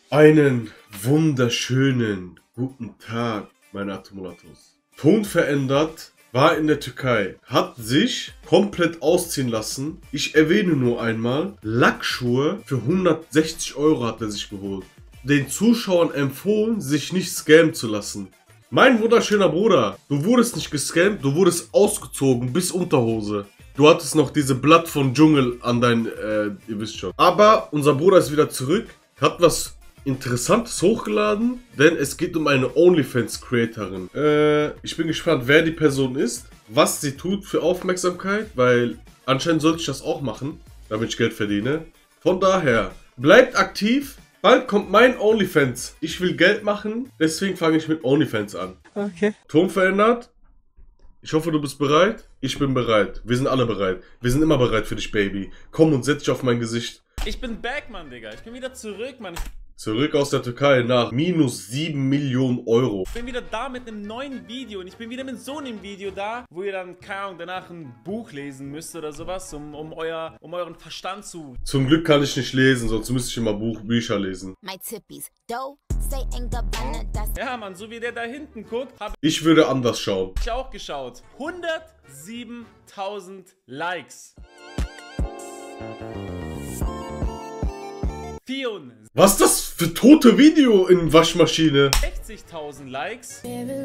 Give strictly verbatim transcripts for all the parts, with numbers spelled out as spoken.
Einen wunderschönen guten Tag, meine Atomulatos. Ton verändert, war in der Türkei, hat sich komplett ausziehen lassen. Ich erwähne nur einmal, Lackschuhe für hundertsechzig Euro hat er sich geholt. Den Zuschauern empfohlen, sich nicht scammen zu lassen. Mein wunderschöner Bruder, du wurdest nicht gescammt, du wurdest ausgezogen bis Unterhose. Du hattest noch diese Blatt von Dschungel an dein, äh, ihr wisst schon. Aber unser Bruder ist wieder zurück, hat was Interessantes hochgeladen, denn es geht um eine OnlyFans-Creatorin. Äh, ich bin gespannt, wer die Person ist, was sie tut für Aufmerksamkeit, weil anscheinend sollte ich das auch machen, damit ich Geld verdiene. Von daher, bleibt aktiv, bald kommt mein OnlyFans. Ich will Geld machen, deswegen fange ich mit OnlyFans an. Okay. Ton verändert. Ich hoffe, du bist bereit. Ich bin bereit. Wir sind alle bereit. Wir sind immer bereit für dich, Baby. Komm und setz dich auf mein Gesicht. Ich bin back, Mann, Digga. Ich bin wieder zurück, Mann. Zurück aus der Türkei nach minus sieben Millionen Euro. Ich bin wieder da mit einem neuen Video und ich bin wieder mit so einem Video da, wo ihr dann, keine Ahnung, danach ein Buch lesen müsst oder sowas, um, um, euer, um euren Verstand zu... Zum Glück kann ich nicht lesen, sonst müsste ich immer Buch, Bücher lesen. Ja, Mann, so wie der da hinten guckt, habe ich würde anders schauen. ich auch geschaut. hundertsiebentausend Likes. Was ist das für tote Video in Waschmaschine? sechzigtausend Likes.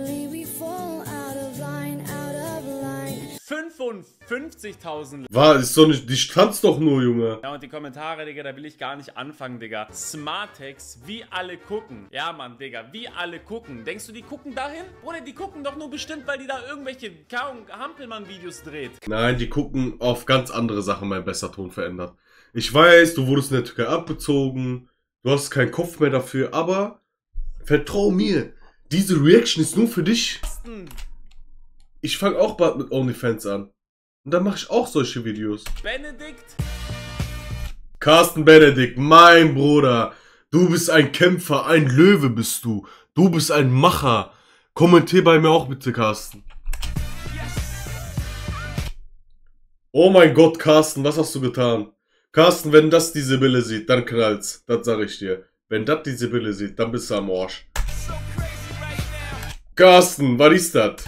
fünfundfünfzigtausend. War, ist doch nicht, die tanzt doch nur, Junge. Ja, und die Kommentare, Digga, da will ich gar nicht anfangen, Digga. Smartex, wie alle gucken. Ja, Mann, Digga, wie alle gucken. Denkst du, die gucken dahin? Oder die gucken doch nur bestimmt, weil die da irgendwelche Hampelmann-Videos dreht. Nein, die gucken auf ganz andere Sachen, mein bester Ton verändert. Ich weiß, du wurdest in der Türkei abgezogen, du hast keinen Kopf mehr dafür, aber vertrau mir, diese Reaction ist nur für dich. Ich fange auch bald mit OnlyFans an. Und dann mache ich auch solche Videos. Benedikt. Carsten Benedikt, mein Bruder. Du bist ein Kämpfer, ein Löwe bist du. Du bist ein Macher. Kommentier bei mir auch bitte, Carsten. Yes. Oh mein Gott, Carsten, was hast du getan? Carsten, wenn das die Sibylle sieht, dann knallt's. Das sag ich dir. Wenn das die Sibylle sieht, dann bist du am Arsch. Carsten, was ist das?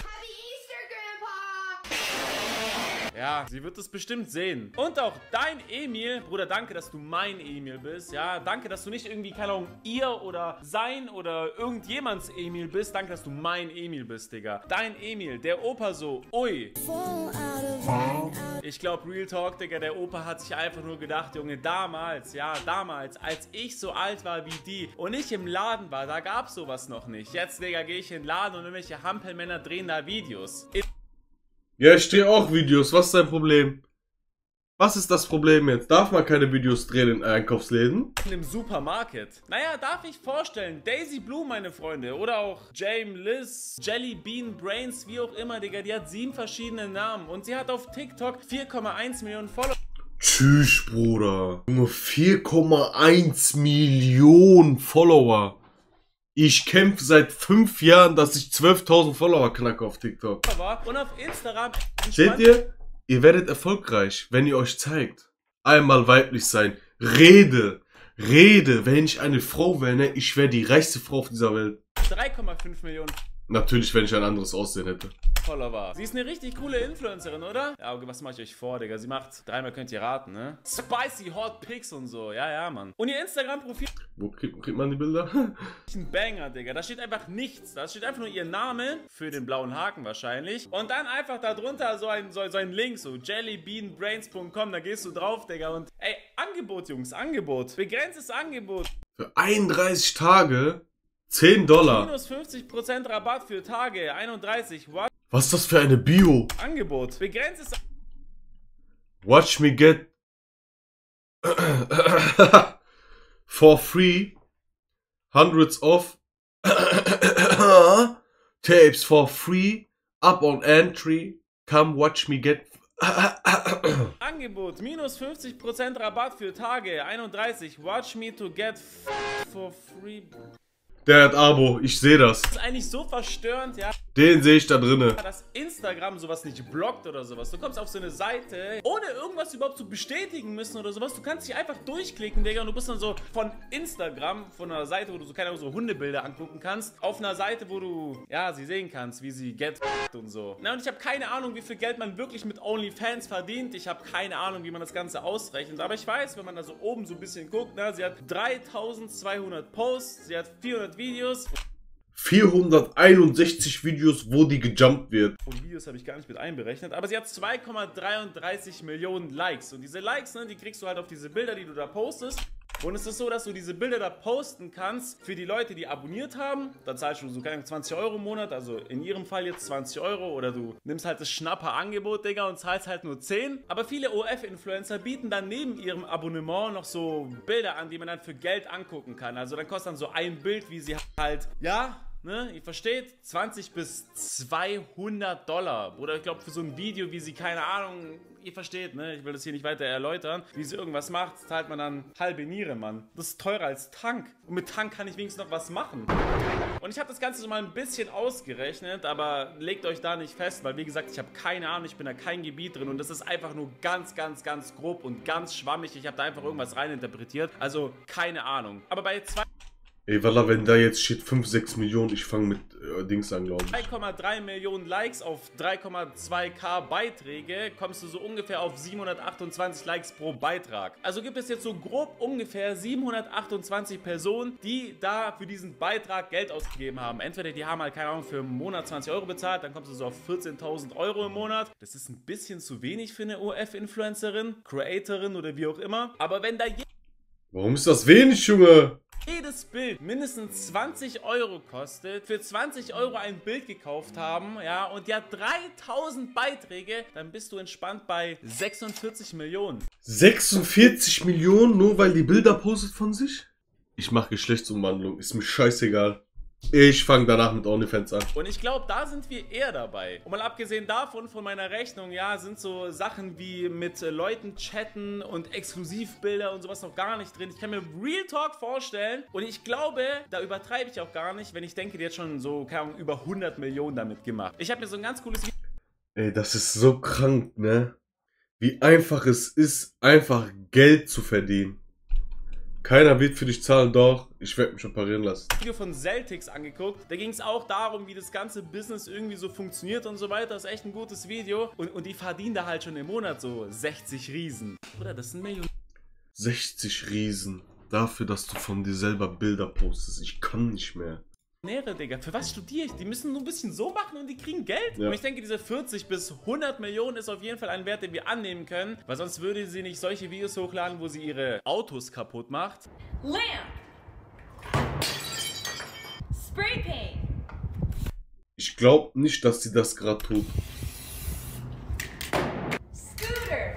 Ja, sie wird es bestimmt sehen. Und auch dein Emil, Bruder, danke, dass du mein Emil bist. Ja, danke, dass du nicht irgendwie, keine Ahnung, ihr oder sein oder irgendjemands Emil bist. Danke, dass du mein Emil bist, Digga. Dein Emil, der Opa so, ui. Ich glaube, Real Talk, Digga, der Opa hat sich einfach nur gedacht, Junge, damals, ja, damals, als ich so alt war wie die und ich im Laden war, da gab es sowas noch nicht. Jetzt, Digga, gehe ich in den Laden und irgendwelche Hampelmänner drehen da Videos. Ja, ich drehe auch Videos. Was ist dein Problem? Was ist das Problem jetzt? Darf man keine Videos drehen in Einkaufsläden? Im Supermarkt. Naja, darf ich vorstellen, Daisy Blue, meine Freunde, oder auch Jame Liz, Jelly Bean Brains, wie auch immer, Digga, die hat sieben verschiedene Namen und sie hat auf TikTok vier Komma eins Millionen Follower. Tschüss, Bruder. Nur vier Komma eins Millionen Follower. Ich kämpfe seit fünf Jahren, dass ich zwölftausend Follower knacke auf TikTok. Und auf Instagram... Seht ihr? Ihr werdet erfolgreich, wenn ihr euch zeigt. Einmal weiblich sein. Rede. Rede. Wenn ich eine Frau wäre, ne? Ich wäre die reichste Frau auf dieser Welt. drei Komma fünf Millionen Natürlich, wenn ich ein anderes Aussehen hätte. Follower. Sie ist eine richtig coole Influencerin, oder? Ja, okay, was mache ich euch vor, Digga? Sie macht, dreimal könnt ihr raten, ne? Spicy Hot Pics und so. Ja, ja, Mann. Und ihr Instagram-Profil... Wo kriegt, kriegt man die Bilder? Ein Banger, Digga. Da steht einfach nichts. Da steht einfach nur ihr Name, für den blauen Haken wahrscheinlich. Und dann einfach darunter so ein, so, so ein Link, so jellybeanbrains punkt com. Da gehst du drauf, Digga. Und ey, Angebot, Jungs, Angebot. Begrenztes Angebot. Für einunddreißig Tage zehn Dollar. Minus fünfzig Prozent Rabatt für Tage einunddreißig. What? Was ist das für eine Bio? Angebot. Begrenztes... Watch me get... For free. Hundreds of... Tapes for free. Up on entry. Come watch me get... Angebot. Minus fünfzig Prozent Rabatt für Tage einunddreißig. Watch me to get for free. Der hat Abo. Ich sehe das. Das ist eigentlich so verstörend, ja. Den sehe ich da drinne. Dass Instagram sowas nicht blockt oder sowas. Du kommst auf so eine Seite, ohne irgendwas überhaupt zu bestätigen müssen oder sowas. Du kannst dich einfach durchklicken, Digga, und du bist dann so von Instagram, von einer Seite, wo du so, keine Ahnung, so Hundebilder angucken kannst, auf einer Seite, wo du, ja, sie sehen kannst, wie sie Geld und so. Na, und ich habe keine Ahnung, wie viel Geld man wirklich mit OnlyFans verdient. Ich habe keine Ahnung, wie man das Ganze ausrechnet. Aber ich weiß, wenn man da so oben so ein bisschen guckt, na, sie hat dreitausendzweihundert Posts, sie hat vierhundert Videos. vierhunderteinundsechzig Videos, wo die gejumpt wird. Und Videos habe ich gar nicht mit einberechnet, aber sie hat zwei Komma dreiunddreißig Millionen Likes. Und diese Likes, ne, die kriegst du halt auf diese Bilder, die du da postest. Und es ist so, dass du diese Bilder da posten kannst für die Leute, die abonniert haben. Da zahlst du so keine zwanzig Euro im Monat, also in ihrem Fall jetzt zwanzig Euro. Oder du nimmst halt das Schnapper-Angebot, Digga, und zahlst halt nur zehn. Aber viele O F-Influencer bieten dann neben ihrem Abonnement noch so Bilder an, die man dann für Geld angucken kann. Also dann kostet dann so ein Bild, wie sie halt, ja... Ne, ihr versteht, zwanzig bis zweihundert Dollar. Oder ich glaube für so ein Video, wie sie, keine Ahnung, ihr versteht, ne, ich will das hier nicht weiter erläutern, wie sie irgendwas macht, zahlt man dann halbe Niere, Mann. Das ist teurer als Tank. Und mit Tank kann ich wenigstens noch was machen. Und ich habe das Ganze so mal ein bisschen ausgerechnet, aber legt euch da nicht fest, weil wie gesagt, ich habe keine Ahnung, ich bin da kein Gebiet drin und das ist einfach nur ganz, ganz, ganz grob und ganz schwammig. Ich habe da einfach irgendwas reininterpretiert, also keine Ahnung. Aber bei zwei... Ey, Wallah, wenn da jetzt steht fünf, sechs Millionen, ich fange mit äh, Dings an, glaube ich. drei Komma drei Millionen Likes auf drei Komma zwei K Beiträge, kommst du so ungefähr auf siebenhundertachtundzwanzig Likes pro Beitrag. Also gibt es jetzt so grob ungefähr siebenhundertachtundzwanzig Personen, die da für diesen Beitrag Geld ausgegeben haben. Entweder die haben halt, keine Ahnung, für einen Monat zwanzig Euro bezahlt, dann kommst du so auf vierzehntausend Euro im Monat. Das ist ein bisschen zu wenig für eine O F-Influencerin, Creatorin oder wie auch immer. Aber wenn da je... Warum ist das wenig, Junge? jedes Bild mindestens zwanzig Euro kostet, für zwanzig Euro ein Bild gekauft haben, ja, und ja dreitausend Beiträge, dann bist du entspannt bei sechsundvierzig Millionen. sechsundvierzig Millionen, nur weil die Bilder postet von sich? Ich mache Geschlechtsumwandlung, ist mir scheißegal. Ich fange danach mit OnlyFans an. Und ich glaube, da sind wir eher dabei. Und mal abgesehen davon, von meiner Rechnung, ja, sind so Sachen wie mit äh, Leuten chatten und Exklusivbilder und sowas noch gar nicht drin. Ich kann mir Real Talk vorstellen und ich glaube, da übertreibe ich auch gar nicht, wenn ich denke, die hat schon so, keine Ahnung, über hundert Millionen damit gemacht. Ich habe mir so ein ganz cooles Video... Ey, das ist so krank, ne? Wie einfach es ist, einfach Geld zu verdienen. Keiner wird für dich zahlen, doch. Ich werde mich operieren lassen. Video von Celtics angeguckt. Da ging es auch darum, wie das ganze Business irgendwie so funktioniert und so weiter. Das ist echt ein gutes Video. Und, und die verdienen da halt schon im Monat so sechzig Riesen. Oder das sind Millionen. sechzig Riesen. Dafür, dass du von dir selber Bilder postest. Ich kann nicht mehr. Nähere, Digga. Für was studiere ich? Die müssen nur ein bisschen so machen und die kriegen Geld. Ja. Und ich denke, diese vierzig bis hundert Millionen ist auf jeden Fall ein Wert, den wir annehmen können. Weil sonst würde sie nicht solche Videos hochladen, wo sie ihre Autos kaputt macht. Lamp. Spray paint. Ich glaube nicht, dass sie das gerade tut. Scooter.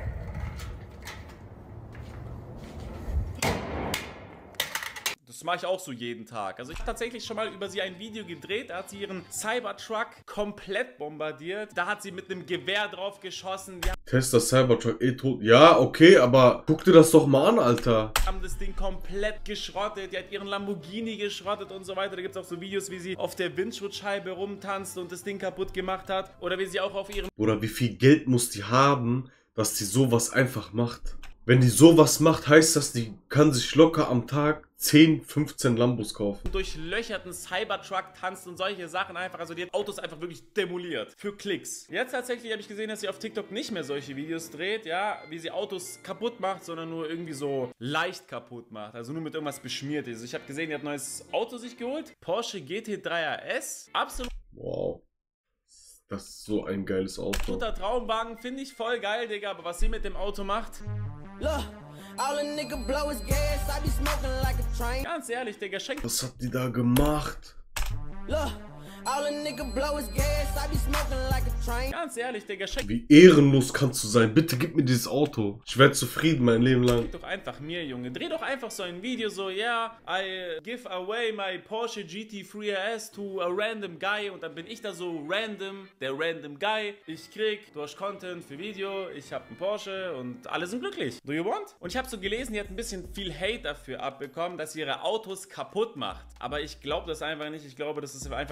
Das mache ich auch so jeden Tag. Also ich habe tatsächlich schon mal über sie ein Video gedreht. Da hat sie ihren Cybertruck komplett bombardiert. Da hat sie mit einem Gewehr drauf geschossen. Wir Tesla Cybertruck eh tot. Ja, okay, aber guck dir das doch mal an, Alter. haben das Ding komplett geschrottet. Die hat ihren Lamborghini geschrottet und so weiter. Da gibt es auch so Videos, wie sie auf der Windschutzscheibe rumtanzt und das Ding kaputt gemacht hat. Oder wie sie auch auf ihrem Oder wie viel Geld muss die haben, dass die sowas einfach macht? Wenn die sowas macht, heißt das, die kann sich locker am Tag zehn, fünfzehn Lambos kaufen. durchlöcherten Cybertruck tanzt und solche Sachen einfach. Also die hat Autos einfach wirklich demoliert. Für Klicks. Jetzt tatsächlich habe ich gesehen, dass sie auf TikTok nicht mehr solche Videos dreht, ja, wie sie Autos kaputt macht, sondern nur irgendwie so leicht kaputt macht. Also nur mit irgendwas beschmiert ist. Ich habe gesehen, die hat ein neues Auto sich geholt. Porsche G T drei R S. Absolut. Wow. Das ist so ein geiles Auto. Guter Traumwagen, finde ich voll geil, Digga. Aber was sie mit dem Auto macht, Look, all a nigga blow is gas. I be smoking like a train. ganz ehrlich, Digga, schenk Was hat die da gemacht? Look, all a nigga blow is gas. I be smoking like a train. ganz ehrlich, Digga, schenk Wie ehrenlos kannst du sein? Bitte gib mir dieses Auto. Ich werde zufrieden mein Leben lang. doch einfach mir, Junge. Dreh doch einfach so ein Video so, ja, yeah, I give away my Porsche G T drei R S to a random guy und dann bin ich da so random, der random guy. Ich krieg durch Content für Video, ich hab einen Porsche und alle sind glücklich. Do you want? Und ich habe so gelesen, die hat ein bisschen viel Hate dafür abbekommen, dass sie ihre Autos kaputt macht. Aber ich glaube das einfach nicht. Ich glaube, das ist einfach viel zu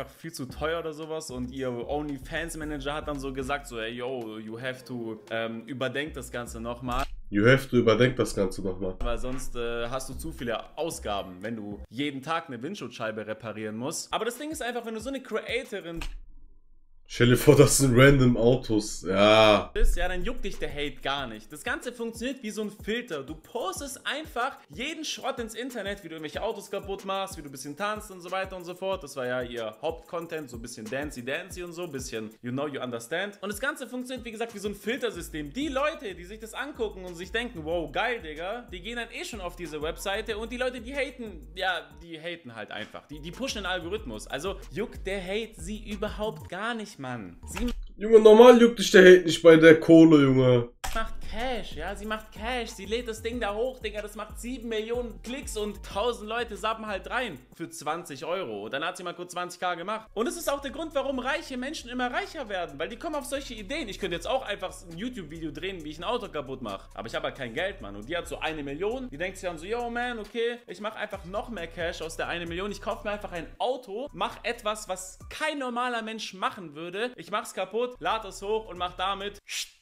zu teuer oder sowas und ihr OnlyFans-Manager hat dann so gesagt, so, hey, yo, you have to, ähm, überdenk das Ganze nochmal. You have to überdenk das Ganze nochmal. Weil sonst äh, hast du zu viele Ausgaben, wenn du jeden Tag eine Windschutzscheibe reparieren musst. Aber das Ding ist einfach, wenn du so eine Creatorin Stell dir vor, das sind random Autos. Ja. bist, ja, dann juckt dich der Hate gar nicht. Das Ganze funktioniert wie so ein Filter. Du postest einfach jeden Schrott ins Internet, wie du irgendwelche Autos kaputt machst, wie du ein bisschen tanzt und so weiter und so fort. Das war ja ihr Hauptcontent, so ein bisschen Dancy-Dancy und so, ein bisschen You know, you understand. Und das Ganze funktioniert, wie gesagt, wie so ein Filtersystem. Die Leute, die sich das angucken und sich denken, wow, geil, Digga, die gehen dann eh schon auf diese Webseite und die Leute, die haten, ja, die haten halt einfach. Die, die pushen den Algorithmus. Also juckt der Hate sie überhaupt gar nicht, Mann. Sie Junge, normal juckt dich der Hate nicht bei der Kohle, Junge. macht Cash, ja, sie macht Cash, sie lädt das Ding da hoch, Digga, das macht sieben Millionen Klicks und tausend Leute sappen halt rein für zwanzig Euro. Und dann hat sie mal kurz zwanzigtausend gemacht. Und das ist auch der Grund, warum reiche Menschen immer reicher werden, weil die kommen auf solche Ideen. Ich könnte jetzt auch einfach ein YouTube-Video drehen, wie ich ein Auto kaputt mache, aber ich habe halt kein Geld, Mann. Und die hat so eine Million, die denkt sich dann so, yo, man, okay, ich mache einfach noch mehr Cash aus der eine Million, ich kaufe mir einfach ein Auto, mache etwas, was kein normaler Mensch machen würde. Ich mach's kaputt, lade es hoch und mach damit...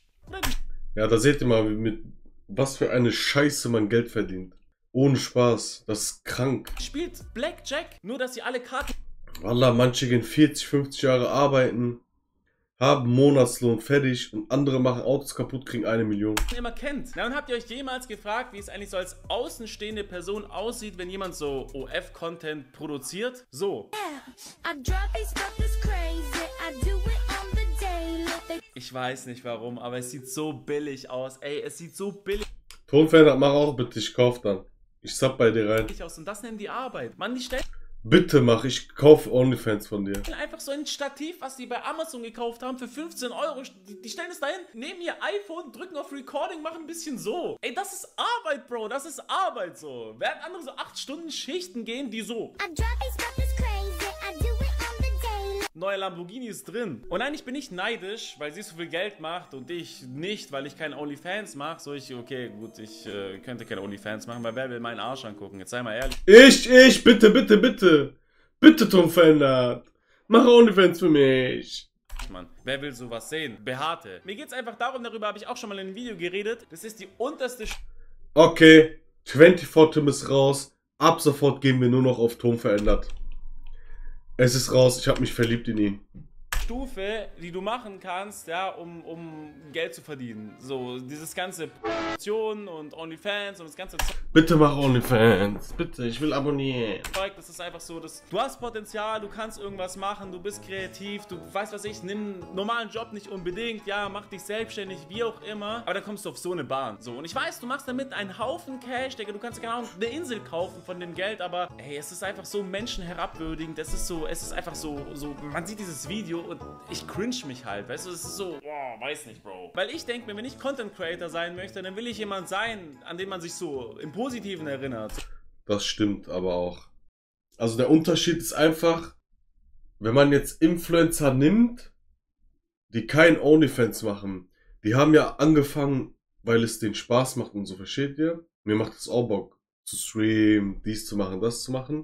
Ja, da seht ihr mal, mit was für eine Scheiße man Geld verdient. Ohne Spaß. Das ist krank. Spielt Blackjack, nur dass sie alle Karten Wallah, manche gehen vierzig, fünfzig Jahre arbeiten, haben Monatslohn fertig und andere machen Autos kaputt, kriegen eine Million. immer kennt. Na, und habt ihr euch jemals gefragt, wie es eigentlich so als außenstehende Person aussieht, wenn jemand so O F-Content produziert? So. I drive these fuckers crazy. I do it on the daily. They Ich weiß nicht warum, aber es sieht so billig aus. Ey, es sieht so billig Tonfan, mach auch bitte, ich kauf dann. Ich sub bei dir rein. aus und das nennen die Arbeit. Mann, die stellen Bitte mach, ich kauf OnlyFans von dir. einfach so ein Stativ, was die bei Amazon gekauft haben, für fünfzehn Euro. Die, die stellen es dahin, nehmen ihr iPhone, drücken auf Recording, machen ein bisschen so. Ey, das ist Arbeit, Bro. Das ist Arbeit so. Während andere so acht Stunden Schichten gehen, die so. I drive these fuckers crazy. I do it on the daily. Neuer Lamborghini ist drin. Und nein, ich bin nicht neidisch, weil sie so viel Geld macht und ich nicht, weil ich keine OnlyFans mache. So ich, okay, gut, ich äh, könnte keine OnlyFans machen, weil wer will meinen Arsch angucken? Jetzt sei mal ehrlich. Ich, ich, bitte, bitte, bitte. Bitte, Tonfan, mach OnlyFans für mich. Mann, wer will sowas sehen? Behaarte. Mir geht's einfach darum, darüber habe ich auch schon mal in einem Video geredet. Das ist die unterste Okay, vierundzwanzig Tim ist raus. Ab sofort gehen wir nur noch auf Ton verändert. Es ist raus, ich habe mich verliebt in ihn. Stufe, die du machen kannst, ja, um, um Geld zu verdienen. So, dieses ganze Produktion und OnlyFans und das ganze Bitte mach OnlyFans. Bitte, ich will abonnieren. Zeug, das ist einfach so, dass du hast Potenzial, du kannst irgendwas machen, du bist kreativ, du weißt was ich, nimm einen normalen Job nicht unbedingt, ja, mach dich selbstständig, wie auch immer, aber dann kommst du auf so eine Bahn. So, und ich weiß, du machst damit einen Haufen Cash, Digga, du kannst keine Ahnung, eine Insel kaufen von dem Geld, aber ey, es ist einfach so menschenherabwürdigend, es ist so, es ist einfach so, so, man sieht dieses Video und ich cringe mich halt, weißt du, es ist so, boah, weiß nicht, Bro. Weil ich denke mir, wenn ich Content Creator sein möchte, dann will ich jemand sein, an den man sich so im Positiven erinnert. Das stimmt aber auch. Also der Unterschied ist einfach, wenn man jetzt Influencer nimmt, die kein OnlyFans machen, die haben ja angefangen, weil es denen Spaß macht und so, versteht ihr? Mir macht es auch Bock zu streamen, dies zu machen, das zu machen.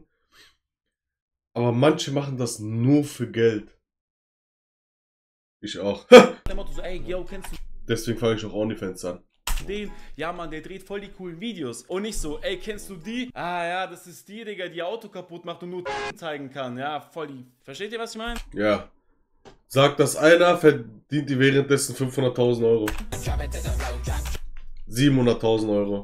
Aber manche machen das nur für Geld. Ich auch. Der Motto so, ey, yo, kennst du Deswegen fange ich auch OnlyFans an. den? Ja, Mann, der dreht voll die coolen Videos. Und nicht so, ey, kennst du die? Ah, ja, das ist die, Digga, die Auto kaputt macht und nur zeigen kann. Ja, voll die. Versteht ihr, was ich meine? Ja. Sagt das einer, verdient die währenddessen fünfhunderttausend Euro. siebenhunderttausend Euro.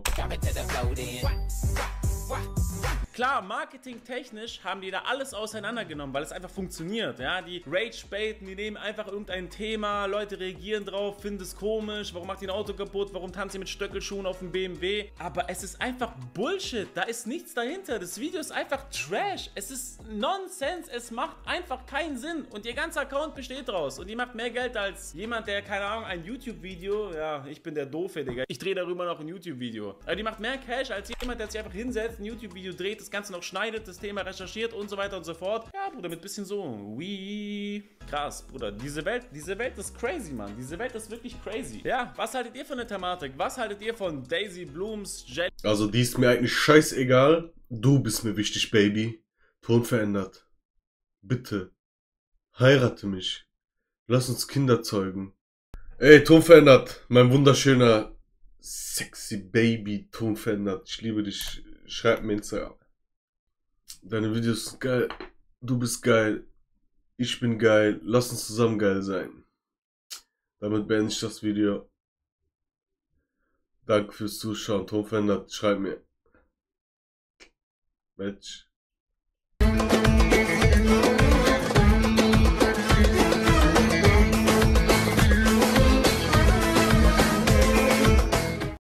Klar, marketingtechnisch haben die da alles auseinandergenommen, weil es einfach funktioniert, ja, die Rage-Baiten, die nehmen einfach irgendein Thema, Leute reagieren drauf, finden es komisch, warum macht die ein Auto kaputt, warum tanzt sie mit Stöckelschuhen auf dem B M W, aber es ist einfach Bullshit, da ist nichts dahinter, das Video ist einfach Trash, es ist Nonsens, es macht einfach keinen Sinn und ihr ganzer Account besteht draus und die macht mehr Geld als jemand, der, keine Ahnung, ein YouTube-Video, ja, ich bin der Doofe, Digga, ich drehe darüber noch ein YouTube-Video, aber die macht mehr Cash als jemand, der sich einfach hinsetzt, ein YouTube-Video dreht, das Ganze noch schneidet, das Thema recherchiert und so weiter und so fort. Ja, Bruder, mit bisschen so, wie krass, Bruder. Diese Welt, diese Welt ist crazy, Mann. Diese Welt ist wirklich crazy. Ja, was haltet ihr von der Thematik? Was haltet ihr von Daisy Blooms, Jen? Also die ist mir eigentlich scheißegal. Du bist mir wichtig, Baby. Ton verändert. Bitte. Heirate mich. Lass uns Kinder zeugen. Ey, Ton verändert. Mein wunderschöner, sexy Baby Ton verändert. Ich liebe dich. Schreib mir Instagram. Deine Videos sind geil. Du bist geil. Ich bin geil. Lass uns zusammen geil sein. Damit beende ich das Video. Danke fürs Zuschauen. Ton verändert. Schreib mir. Match.